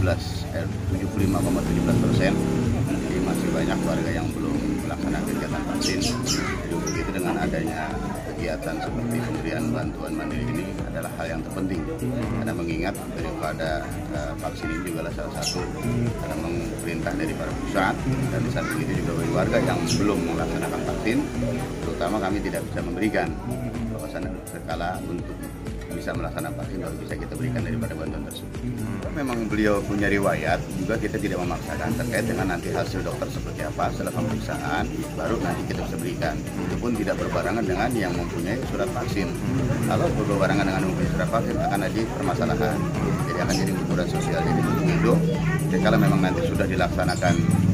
75,17%. Jadi masih banyak warga yang belum melaksanakan kegiatan vaksin. Juga begitu dengan adanya kegiatan seperti pemberian bantuan mandiri ini adalah hal yang terpenting, karena mengingat daripada vaksin ini juga salah satu karena perintah dari para pusat, dan di samping itu juga bagi warga yang belum melaksanakan vaksin, terutama kami tidak bisa memberikan bahwasan skala untuk bisa melaksanakan vaksin baru bisa kita berikan daripada bantuan tersebut. Memang beliau punya riwayat, juga kita tidak memaksakan terkait dengan nanti hasil dokter seperti apa setelah pemeriksaan, baru nanti kita bisa berikan. Itu pun tidak berbarengan dengan yang mempunyai surat vaksin. Kalau berbarengan dengan mempunyai surat vaksin akan ada permasalahan, jadi akan jadi ukuran sosial. Jadi itu, kalau memang nanti sudah dilaksanakan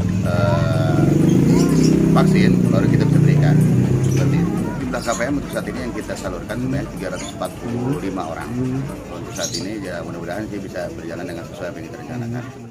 vaksin, baru kita bisa berikan. Seperti itu. Jumlah KPM untuk saat ini yang kita salurkan sebanyak 345 orang. Untuk saat ini ya mudah-mudahan sih bisa berjalan dengan sesuai apa yang kita rencanakan.